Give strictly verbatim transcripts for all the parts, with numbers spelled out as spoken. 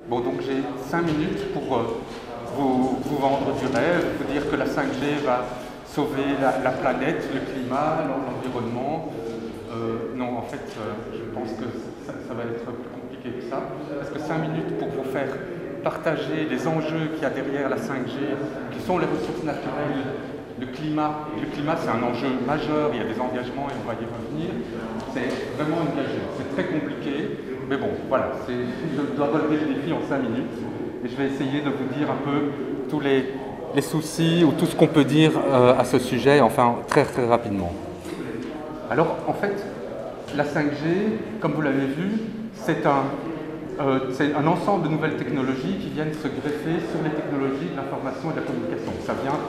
Bon, donc j'ai cinq minutes pour euh, vous, vous vendre du rêve, vous dire que la cinq G va sauver la, la planète, le climat, l'environnement. Euh, non, en fait, euh, je pense que ça, ça va être plus compliqué que ça, parce que cinq minutes pour vous faire partager les enjeux qu'il y a derrière la cinq G, qui sont les ressources naturelles, le climat. Le climat, c'est un enjeu majeur, il y a des engagements et on va y revenir. C'est vraiment engagé, c'est très compliqué. Mais bon, voilà, je dois relever le défi en cinq minutes et je vais essayer de vous dire un peu tous les, les soucis ou tout ce qu'on peut dire euh, à ce sujet, enfin très très rapidement. Alors en fait, la cinq G, comme vous l'avez vu, c'est un, euh, c'est un ensemble de nouvelles technologies qui viennent se greffer sur les technologies de l'information et de la communication. Ça vient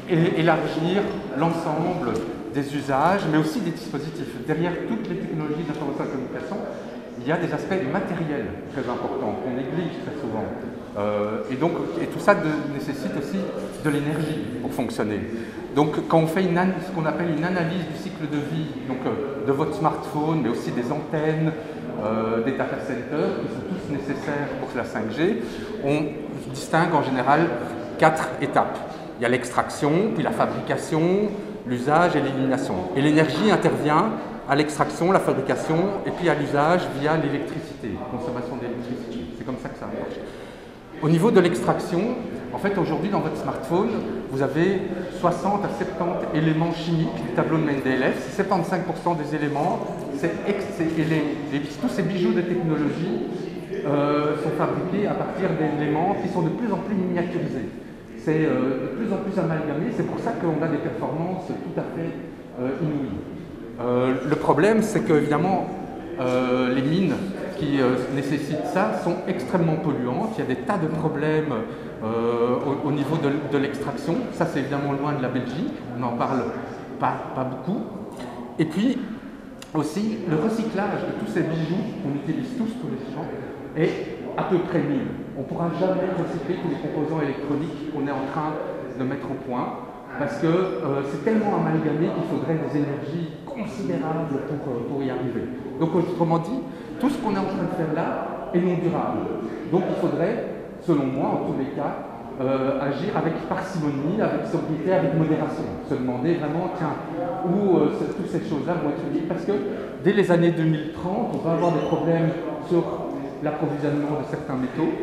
élargir l'ensemble des usages, mais aussi des dispositifs. Derrière toutes les technologies d'information et de communication, il y a des aspects matériels très importants qu'on néglige très souvent. Euh, et, donc, et tout ça de, nécessite aussi de l'énergie pour fonctionner. Donc quand on fait une, ce qu'on appelle une analyse du cycle de vie donc, euh, de votre smartphone, mais aussi des antennes, euh, des data centers, qui sont tous nécessaires pour la cinq G, on distingue en général quatre étapes. Il y a l'extraction, puis la fabrication, l'usage et l'élimination. Et l'énergie intervient à l'extraction, la fabrication, et puis à l'usage via l'électricité, consommation d'électricité. C'est comme ça que ça marche. Au niveau de l'extraction, en fait, aujourd'hui, dans votre smartphone, vous avez soixante à soixante-dix éléments chimiques du tableau de Mendeleev. C'est soixante-quinze pour cent des éléments. C'est, et les, les, tous ces bijoux de technologie euh, sont fabriqués à partir d'éléments qui sont de plus en plus miniaturisés. C'est euh, de plus en plus amalgamé. C'est pour ça qu'on a des performances tout à fait euh, inouïes. Euh, le problème, c'est que évidemment, euh, les mines qui euh, nécessitent ça sont extrêmement polluantes. Il y a des tas de problèmes euh, au, au niveau de, de l'extraction. Ça, c'est évidemment loin de la Belgique. On n'en parle pas, pas beaucoup. Et puis, aussi, le recyclage de tous ces bijoux qu'on utilise tous, tous les gens, est à peu près nul. On ne pourra jamais recycler tous les composants électroniques qu'on est en train de mettre au point. Parce que euh, c'est tellement amalgamé qu'il faudrait des énergies considérables pour, euh, pour y arriver. Donc autrement dit, tout ce qu'on est en train de faire là est non durable. Donc il faudrait, selon moi, en tous les cas, euh, agir avec parcimonie, avec sobriété, avec modération. Se demander vraiment, tiens, où euh, toutes ces choses-là vont être utiles. Parce que dès les années deux mille trente, on va avoir des problèmes sur l'approvisionnement de certains métaux.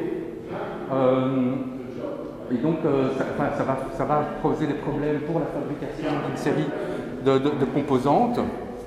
Euh, Et donc, euh, ça, enfin, ça, va, ça va poser des problèmes pour la fabrication d'une série de, de, de composantes.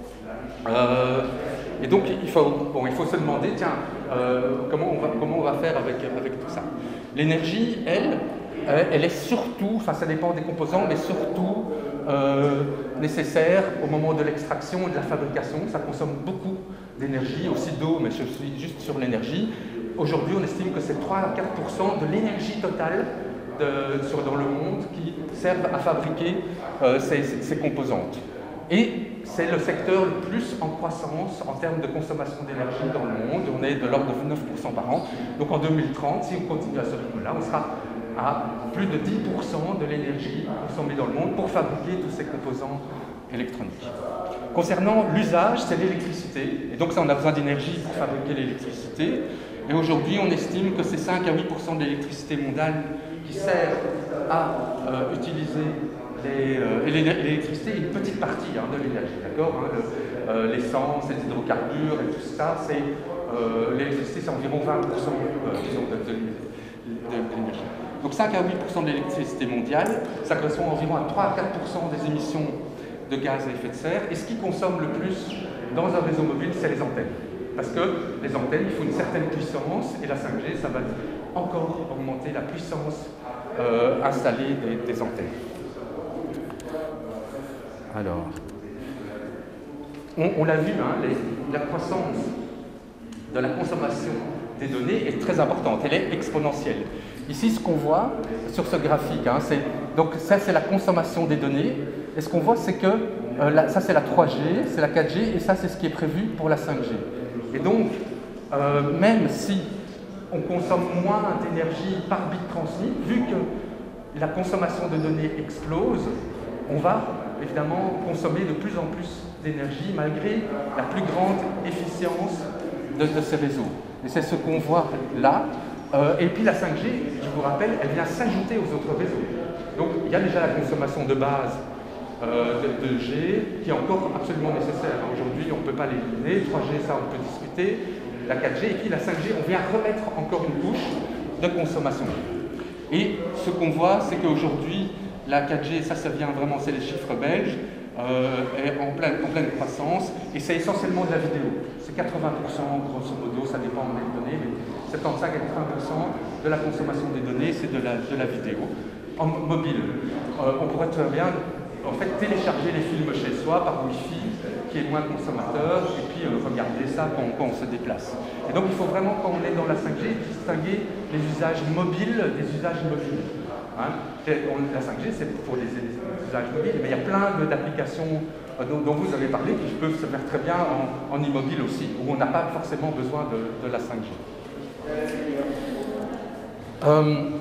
Euh, et donc, il faut, bon, il faut se demander, tiens, euh, comment, on va, comment on va faire avec, avec tout ça. L'énergie, elle, elle est surtout, enfin, ça dépend des composants, mais surtout euh, nécessaire au moment de l'extraction et de la fabrication. Ça consomme beaucoup d'énergie, aussi d'eau, mais je suis juste sur l'énergie. Aujourd'hui, on estime que c'est trois à quatre pour cent de l'énergie totale De, sur, dans le monde qui servent à fabriquer euh, ces, ces composantes. Et c'est le secteur le plus en croissance en termes de consommation d'énergie dans le monde. On est de l'ordre de neuf pour cent par an. Donc en deux mille trente, si on continue à ce rythme-là, on sera à plus de dix pour cent de l'énergie consommée dans le monde pour fabriquer tous ces composants électroniques. Concernant l'usage, c'est l'électricité. Et donc ça, on a besoin d'énergie pour fabriquer l'électricité. Et aujourd'hui, on estime que c'est cinq à huit pour cent de l'électricité mondiale qui sert à euh, utiliser les, euh, l'électricité, une petite partie hein, de l'énergie, d'accord hein, le, euh, l'essence, les hydrocarbures et tout ça, c'est euh, l'électricité, c'est environ vingt pour cent euh, de, de, de, de l'énergie. Donc cinq à huit pour cent de l'électricité mondiale, ça correspond environ à trois à quatre pour cent des émissions de gaz à effet de serre. Et ce qui consomme le plus dans un réseau mobile, c'est les antennes. Parce que les antennes, il faut une certaine puissance, et la cinq G, ça va encore augmenter la puissance euh, installée des, des antennes. Alors, on, on l'a vu, hein, les, la croissance de la consommation des données est très importante, elle est exponentielle. Ici, ce qu'on voit sur ce graphique, hein, c'est, donc ça c'est la consommation des données, et ce qu'on voit c'est que euh, la, ça c'est la trois G, c'est la quatre G, et ça c'est ce qui est prévu pour la cinq G. Et donc, euh, même si on consomme moins d'énergie par bit transmis, vu que la consommation de données explose, on va évidemment consommer de plus en plus d'énergie malgré la plus grande efficience de, de ces réseaux. Et c'est ce qu'on voit là. Euh, et puis la cinq G, je vous rappelle, elle vient s'ajouter aux autres réseaux. Donc il y a déjà la consommation de base euh, de, de G qui est encore absolument nécessaire. Aujourd'hui, on ne peut pas l'éliminer. trois G, ça, on peut discuter. La quatre G, et puis la cinq G, on vient remettre encore une couche de consommation. Et ce qu'on voit, c'est qu'aujourd'hui, la quatre G, ça, ça vient vraiment, c'est les chiffres belges, euh, est en pleine, en pleine croissance, et c'est essentiellement de la vidéo. C'est quatre-vingts pour cent, grosso modo, ça dépend des données, mais soixante-quinze à quatre-vingts pour cent de la consommation des données, c'est de la, de la vidéo. En mobile, euh, on pourrait très bien en fait, télécharger les films chez soi par Wi-Fi, qui est moins consommateur, et puis euh, regarder ça quand, quand on se déplace. Et donc il faut vraiment, quand on est dans la cinq G, distinguer les usages mobiles des usages mobiles. Hein. La cinq G, c'est pour les usages mobiles, mais il y a plein d'applications euh, dont, dont vous avez parlé qui peuvent se faire très bien en, en immobile aussi, où on n'a pas forcément besoin de, de la cinq G. Euh,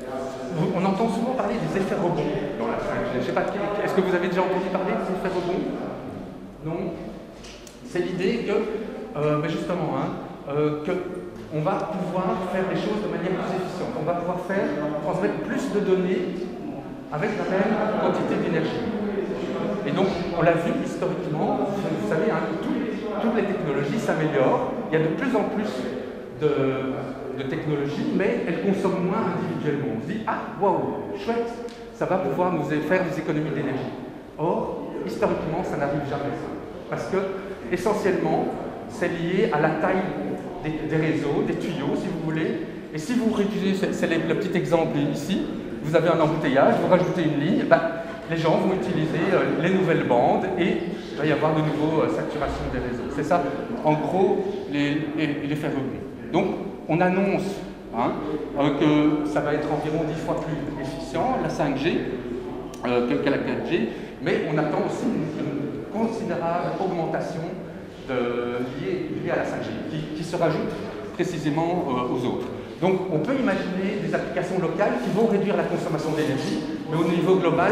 on entend souvent parler des effets rebonds dans la cinq G. Je sais pas, est-ce que vous avez déjà entendu parler des effets rebonds? Non. C'est l'idée que, euh, mais justement, hein, euh, qu'on va pouvoir faire les choses de manière plus efficiente. On va pouvoir faire, transmettre plus de données avec la même quantité d'énergie. Et donc, on l'a vu historiquement, vous savez, hein, tout, toutes les technologies s'améliorent. Il y a de plus en plus de, de technologies, mais elles consomment moins individuellement. On se dit, ah, waouh, chouette, ça va pouvoir nous faire des économies d'énergie. Or, historiquement, ça n'arrive jamais. Parce que, essentiellement, c'est lié à la taille des, des réseaux, des tuyaux, si vous voulez. Et si vous réutilisez, c'est le, le petit exemple ici, vous avez un embouteillage, vous rajoutez une ligne, ben, les gens vont utiliser euh, les nouvelles bandes et il va y avoir de nouveau euh, saturation des réseaux. C'est ça, en gros, l'effet rebond. Donc, on annonce hein, euh, que ça va être environ dix fois plus efficient, la cinq G, euh, que, que la quatre G, mais on attend aussi une, une considérable augmentation de, liée, liée à la cinq G, qui, qui se rajoute précisément euh, aux autres. Donc on peut imaginer des applications locales qui vont réduire la consommation d'énergie, mais au niveau global,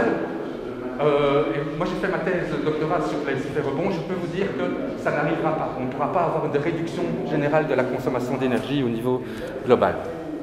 euh, et moi j'ai fait ma thèse de doctorat sur les effets rebonds, je peux vous dire que ça n'arrivera pas. On ne pourra pas avoir une réduction générale de la consommation d'énergie au niveau global.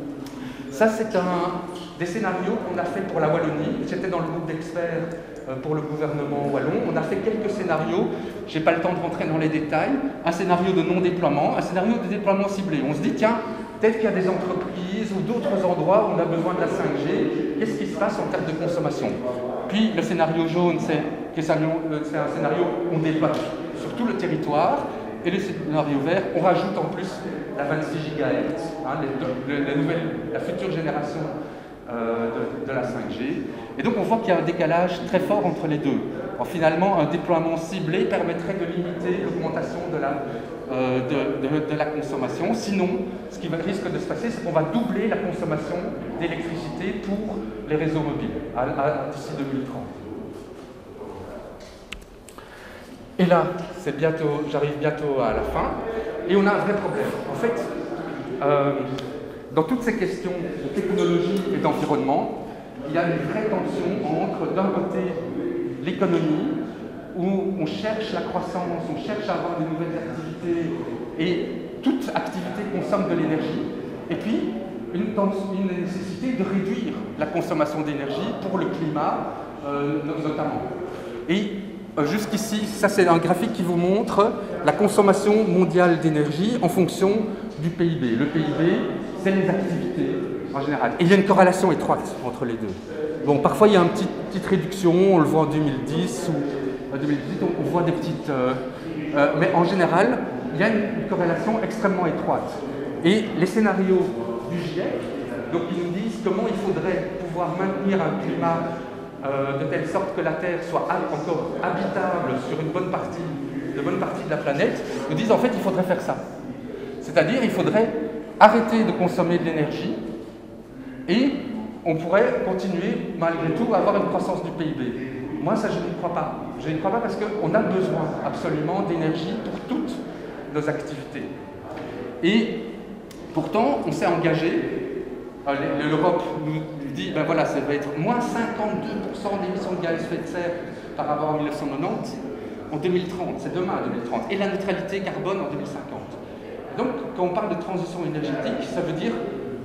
Ça c'est un des scénarios qu'on a fait pour la Wallonie. J'étais dans le groupe d'experts pour le gouvernement wallon. On a fait quelques scénarios, je n'ai pas le temps de rentrer dans les détails. Un scénario de non-déploiement, un scénario de déploiement ciblé. On se dit, tiens, peut-être qu'il y a des entreprises ou d'autres endroits où on a besoin de la cinq G, qu'est-ce qui se passe en termes de consommation? Puis le scénario jaune, c'est un scénario où on déploie sur tout le territoire. Et le scénario vert, on rajoute en plus la vingt-six gigahertz, hein, les, les, les nouvelles, la future génération euh, de, de la cinq G. Et donc on voit qu'il y a un décalage très fort entre les deux. Alors, finalement, un déploiement ciblé permettrait de limiter l'augmentation de la, euh, de, de, de la consommation. Sinon, ce qui risque de se passer, c'est qu'on va doubler la consommation d'électricité pour les réseaux mobiles d'ici deux mille trente. Et là, c'est bientôt, j'arrive bientôt à la fin, et on a un vrai problème. En fait, euh, dans toutes ces questions de technologie et d'environnement, il y a une vraie tension entre, d'un côté, l'économie, où on cherche la croissance, on cherche à avoir de nouvelles activités, et toute activité consomme de l'énergie, et puis une, une nécessité de réduire la consommation d'énergie pour le climat, euh, notamment. Et jusqu'ici, ça c'est un graphique qui vous montre la consommation mondiale d'énergie en fonction du P I B. Le P I B, c'est les activités en général. Et il y a une corrélation étroite entre les deux. Bon, parfois il y a une petite, petite réduction, on le voit en deux mille dix ou en deux mille dix-huit, on voit des petites... Euh, euh, mais en général, il y a une, une corrélation extrêmement étroite. Et les scénarios du GIEC, donc ils nous disent comment il faudrait pouvoir maintenir un climat Euh, de telle sorte que la Terre soit encore habitable sur une bonne partie, de bonne partie de la planète, nous disent en fait il faudrait faire ça. C'est-à-dire il faudrait arrêter de consommer de l'énergie et on pourrait continuer malgré tout à avoir une croissance du P I B. Moi ça je n'y crois pas. Je n'y crois pas parce qu'on a besoin absolument d'énergie pour toutes nos activités. Et pourtant on s'est engagé. L'Europe nous dit, ben voilà, ça va être moins cinquante-deux pour cent d'émissions de gaz à effet de serre par rapport à mille neuf cent quatre-vingt-dix en deux mille trente, c'est demain deux mille trente, et la neutralité carbone en deux mille cinquante. Donc, quand on parle de transition énergétique, ça veut dire deux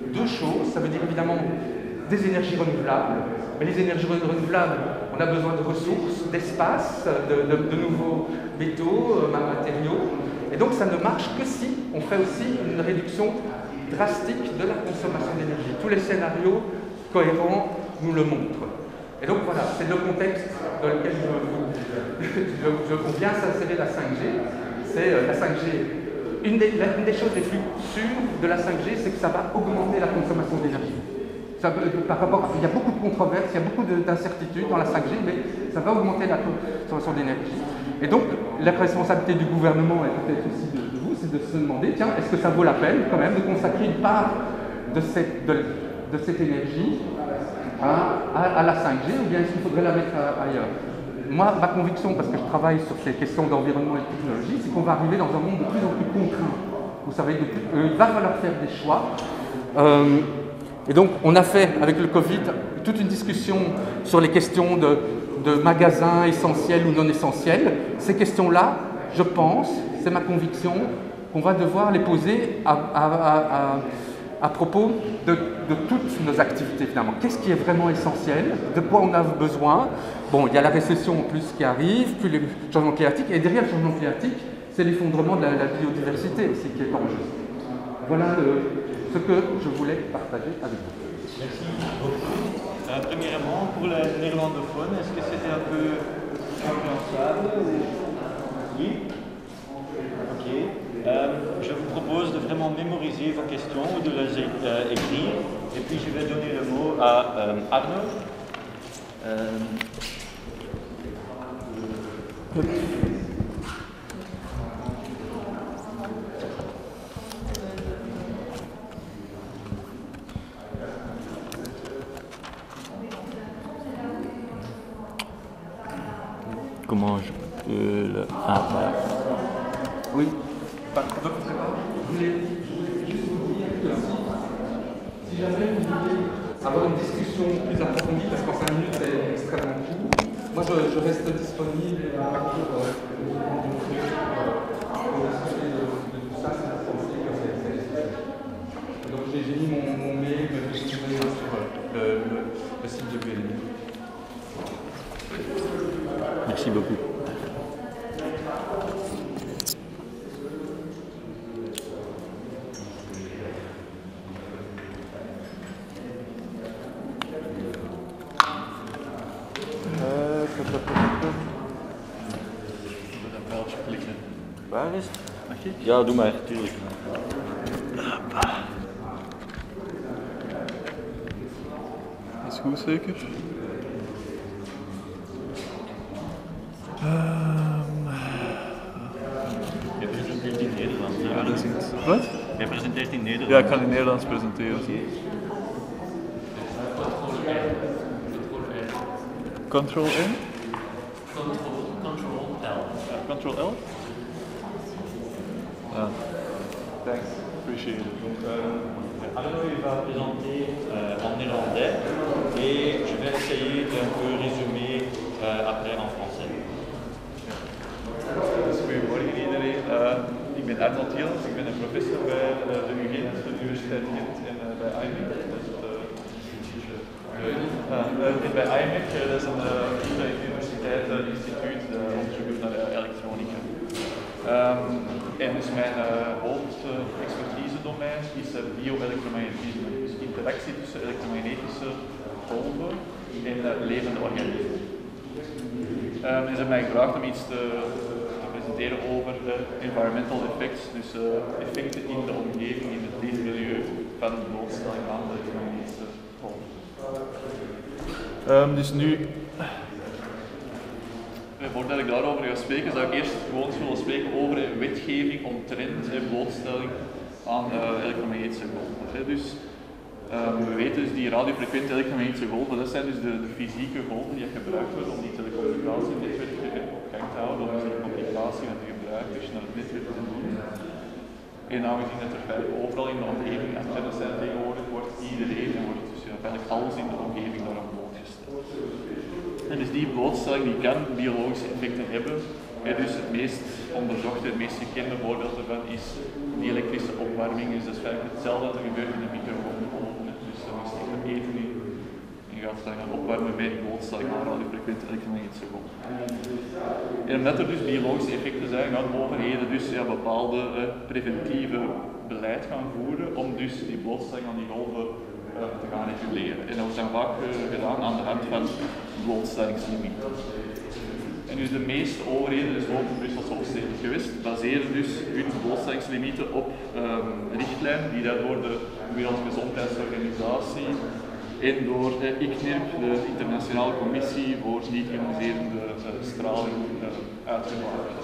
choses. Ça veut dire évidemment des énergies renouvelables. Mais les énergies renouvelables, on a besoin de ressources, d'espace, de, de, de nouveaux métaux, euh, matériaux. Et donc ça ne marche que si on fait aussi une réduction drastique de la consommation d'énergie. Tous les scénarios cohérents nous le montrent. Et donc voilà, c'est le contexte dans lequel je, je, je, on vient s'insérer la cinq G. C'est euh, la cinq G. Une des, la, une des choses les plus sûres de la cinq G, c'est que ça va augmenter la consommation d'énergie. Ça, par rapport, il y a beaucoup de controverses, il y a beaucoup d'incertitudes dans la cinq G, mais ça va augmenter la consommation d'énergie. Et donc, la responsabilité du gouvernement et peut-être aussi de, de vous, c'est de se demander, tiens, est-ce que ça vaut la peine quand même de consacrer une part de cette, de, de cette énergie à, à, à la cinq G, ou bien est-ce qu'il faudrait la mettre à, ailleurs? Moi, ma conviction, parce que je travaille sur ces questions d'environnement et de technologie, c'est qu'on va arriver dans un monde de plus en plus contraint. Vous savez, de plus, euh, il va falloir faire des choix. Euh, et donc, on a fait, avec le Covid, toute une discussion sur les questions de, de magasins essentiels ou non essentiels. Ces questions-là, je pense, c'est ma conviction, qu'on va devoir les poser à, à, à, à, à propos de, de toutes nos activités, finalement. Qu'est-ce qui est vraiment essentiel? De quoi on a besoin? Bon, il y a la récession en plus qui arrive, puis le changement climatique, et derrière le changement climatique, c'est l'effondrement de la, la biodiversité aussi qui est en jeu. Voilà le, ce que je voulais partager avec vous. Merci beaucoup. Euh, premièrement, pour les néerlandophones, est-ce que c'était un peu compréhensible? Oui? Ok. Euh, je vous propose de vraiment mémoriser vos questions ou de les euh, écrire, et puis je vais donner le mot à euh, Arno. Euh, Comment je peux le... Ah, voilà. Oui. Par contre, je voulais juste vous dire que si jamais vous voulez avoir une discussion plus approfondie, parce qu'en cinq minutes c'est extrêmement court, moi je, je reste disponible pour euh, pour discuter de, de tout ça, si vous pensez que c'est... Donc j'ai mis mon, mon mail, me retrouver sur le, le, le site de B L M. Merci beaucoup. Waar is het? Mag ik? Ja, doe maar, tuurlijk. Is goed zeker? Um... Je presenteert in Nederlands. Ja, dat is iets. Wat? Je presenteert in Nederlands. Ja, ik kan in Nederlands presenteren. Okay. Control N? Control L. Ja, Control L? Ah. Thanks, appreciate it. Euh, Arnaud il va présenter euh, en néerlandais et je vais essayer d'un peu résumer euh, après en français. Dus goedemorgen iedereen. Uh, ik ben Arnold Jels, ik ben een professor bij uh, de U Gent, de Universiteit Gent en uh, bij I M E C. Dat is het, uh, uh, uh, bij I M E C, uh, dat is een uh, universiteit, uh, instituut, uh, onderzoek naar uh, elektronica. Um, en dus mijn uh, hoofdexpertise-domein uh, is uh, bio-elektromagnetisme, dus interactie tussen elektromagnetische golven en uh, levende organismen. Um, en ze hebben mij gevraagd om iets te, te presenteren over uh, environmental effects, dus uh, effecten in de omgeving, in het leefmilieu van de blootstelling aan de elektromagnetische golven. Um, dus nu, voordat ik daarover ga spreken, zou ik eerst gewoon willen spreken over een wetgeving omtrent en blootstelling aan uh, elektromagnetische golven. Hè. Dus, um, we weten dus die radiofrequente elektromagnetische golven, dat zijn dus de, de fysieke golven die gebruikt worden om die telecommunicatienetwerken op gang te houden, om die communicatie met de gebruikers naar het netwerk te doen. En aangezien dat er feitelijk overal in de omgeving antennes zijn tegenwoordig, wordt iedereen en wordt dus ja, feitelijk alles in de omgeving daarop blootgesteld. En dus die blootstelling die kan biologische effecten hebben. En dus het meest onderzochte, het meest gekende voorbeeld ervan is die elektrische opwarming. Dus dat is feitelijk hetzelfde dat er gebeurt in de microgolfoven. gaan, gaan opwarmen bij die blootstelling aan radiofrequente elektromagnetische golven. En omdat er dus biologische effecten zijn, gaan overheden dus ja, bepaalde uh, preventieve beleid gaan voeren om dus die blootstelling aan die golven uh, te gaan reguleren. En dat wordt dan vaak uh, gedaan aan de hand van blootstellingslimieten. En dus de meeste overheden, dus ook de Brusselse of stedelijk gewest, baseren dus hun blootstellingslimieten op um, richtlijnen die daar door de Wereldgezondheidsorganisatie en door de I C N I R P, de Internationale Commissie voor Niet-Ioniserende uh, Straling, uh, uitgebracht.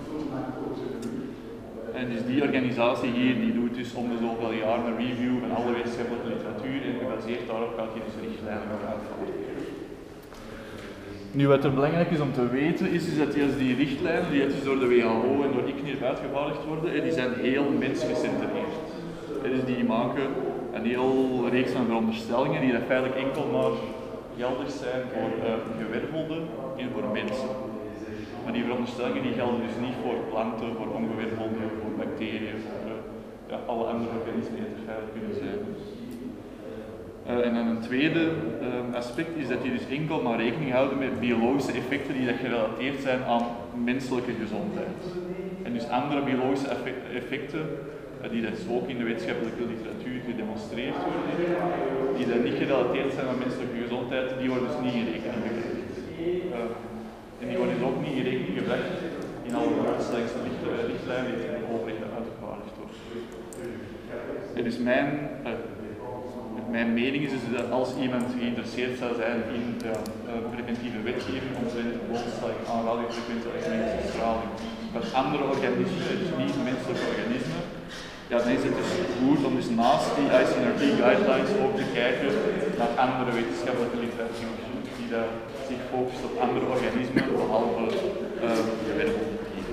En dus die organisatie hier die doet dus om de zoveel jaar een review van alle wetenschappelijke literatuur en gebaseerd daarop gaat hij dus richtlijnen gaan uitvaardigen. Nu wat er belangrijk is om te weten is, is dat juist die richtlijnen die dus door de W H O en door I C N I R P uitgevaardigd worden, die zijn heel mensgecentreerd. Dus die maken een heel reeks van veronderstellingen die dat feitelijk enkel maar geldig zijn voor uh, gewervelden en voor mensen. Maar die veronderstellingen die gelden dus niet voor planten, voor ongewervelden, voor bacteriën, voor uh, ja, alle andere organismen die er feitelijk kunnen zijn. Uh, en dan een tweede uh, aspect is dat die dus enkel maar rekening houden met biologische effecten die dat gerelateerd zijn aan menselijke gezondheid. En dus andere biologische effecten, uh, die dat ook in de wetenschappelijke literatuur gedemonstreerd worden, die dat niet gerelateerd zijn aan menselijke gezondheid, die worden dus niet in rekening gebracht. Uh, en die worden dus ook niet in rekening gebracht in alle blootstellingsrichtlijnen die in de overheid uitgevaardigd worden. En dus mijn uh, Mijn mening is dus dat als iemand geïnteresseerd zou zijn in de uh, preventieve wetgeving omtrent de blootstelling aan radiofrequente elektromagnetische straling van andere organismen, dus niet menselijke organismen, ja, dan is het dus goed om dus naast die I C N R P guidelines ook te kijken naar andere wetenschappelijke literatuur die uh, zich focust op andere organismen behalve uh, gewervelden.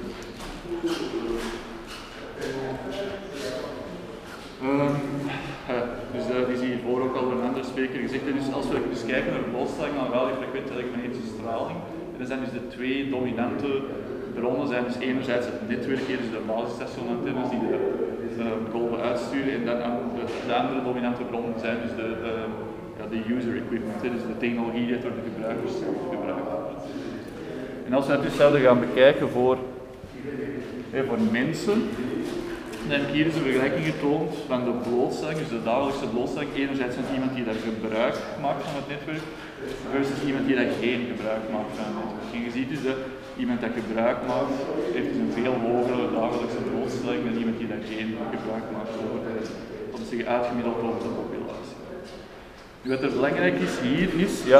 Um, uh, dus dat uh, is hiervoor ook al een andere spreker gezegd. Dus als we dus kijken naar de blootstelling aan radiofrequente elektromagnetische straling, dan zijn dus de twee dominante bronnen zijn dus enerzijds het netwerk, dus de basisstationantennes die de uh, golven uitsturen, en dan de, de andere dominante bronnen zijn dus de, uh, ja, de user equipment, dus de technologie die door de gebruikers gebruikt wordt. En als we dat dus zouden gaan bekijken voor, eh, voor mensen, dan heb ik hier dus een vergelijking getoond van de blootstelling, dus de dagelijkse blootstelling, enerzijds van iemand die daar gebruik maakt van het netwerk, versus iemand die daar geen gebruik maakt van het netwerk. En je ziet dus dat iemand dat gebruik maakt, heeft dus een veel hogere dagelijkse blootstelling dan iemand die daar geen gebruik maakt over, om te zeggen, uitgemiddeld over de populatie. Nu, wat er belangrijk is hier is, ja,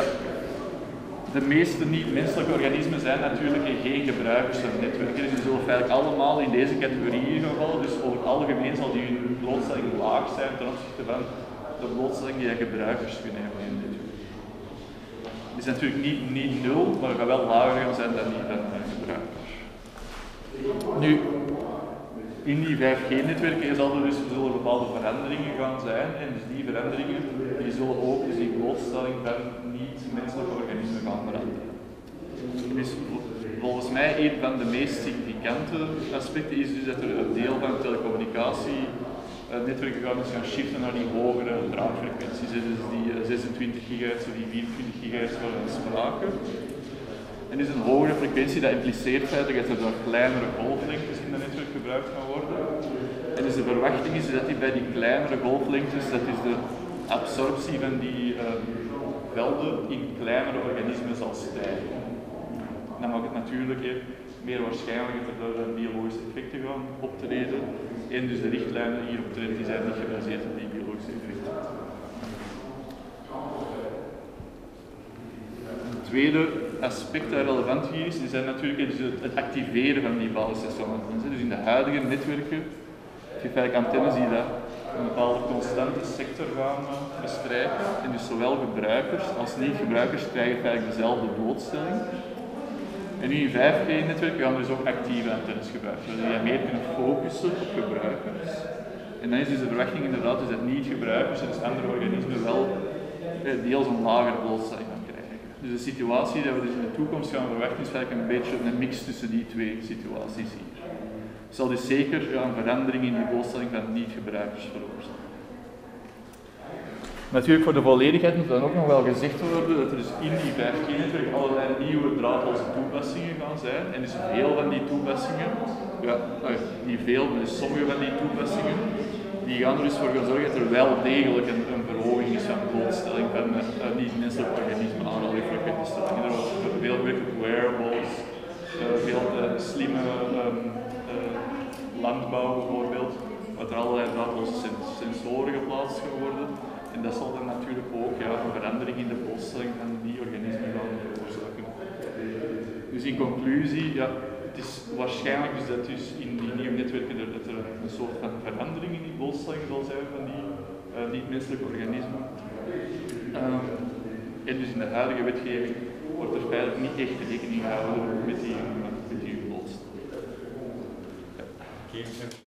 de meeste niet-menselijke organismen zijn natuurlijk geen gebruikers van netwerken. Die zullen feitelijk allemaal in deze categorieën gaan vallen. Dus over het algemeen zal die hun blootstelling laag zijn ten opzichte van de blootstelling die gebruikers kunnen hebben in dit netwerk. Die is natuurlijk niet, niet nul, maar het gaat wel lager gaan zijn dan die van gebruikers. Nu, in die vijf G netwerken zal er dus zullen bepaalde veranderingen gaan zijn. En dus die veranderingen die zullen ook dus die blootstelling van niet-menselijke organismen gaan veranderen. Dus volgens mij een van de meest significante aspecten is dus dat er een deel van telecommunicatienetwerken gaat dus gaan shiften naar die hogere draagfrequenties. Dus die zesentwintig gigahertz of die vierentwintig gigahertz worden sprake. En dus een hogere frequentie, dat impliceert feitelijk dat er door kleinere golflengtes in het netwerk gebruikt gaan worden. En dus de verwachting is dat die bij die kleinere golflengtes, dat is de absorptie van die uh, velden in kleinere organismen zal stijgen. Dan maakt het natuurlijk eh, meer waarschijnlijk dat er uh, biologische effecten gaan optreden. En dus de richtlijnen die hier optreden, die zijn niet gebaseerd op die biologische effecten. Het tweede aspect dat relevant hier is, zijn natuurlijk dus het activeren van die basisstationantennes. Dus in de huidige netwerken heb je feitelijk antennes die dat een bepaalde constante sector gaan bestrijken. En dus zowel gebruikers als niet-gebruikers krijgen feitelijk dezelfde blootstelling. En nu in vijf G netwerken gaan dus ook actieve antennes gebruikt worden, die meer kunnen focussen op gebruikers. En dan is dus de verwachting inderdaad dus dat niet-gebruikers, dus andere organismen, wel deels een lagere blootstelling gaan krijgen. Dus de situatie die we dus in de toekomst gaan verwachten is eigenlijk een beetje een mix tussen die twee situaties hier. Het zal dus zeker ja, een verandering in die blootstelling van niet-gebruikers veroorzaken. Natuurlijk voor de volledigheid moet dan ook nog wel gezegd worden dat er dus in die vijf G-netwerken allerlei nieuwe draadloze toepassingen gaan zijn. En dus veel van die toepassingen, ja, niet veel, maar dus sommige van die toepassingen, die gaan er dus voor gaan zorgen dat er wel degelijk een, een verhoging is van blootstelling van uh, die menselijke organismen aan radiofrequentiestraling. Er wordt veel gewerkt op wearables, uh, veel uh, slimme um, uh, landbouw bijvoorbeeld, waar er allerlei draadloze sensoren geplaatst gaan worden. En dat zal dan natuurlijk ook ja, een verandering in de blootstelling van die organismen gaan veroorzaken. Dus in conclusie, ja, het is waarschijnlijk dus dat dus in die nieuwe netwerken er, dat er een soort van verandering in die blootstelling zal zijn van die uh, niet-menselijke organismen. Um, en dus in de huidige wetgeving wordt er feitelijk niet echt rekening gehouden met die, met die blootstelling. Ja.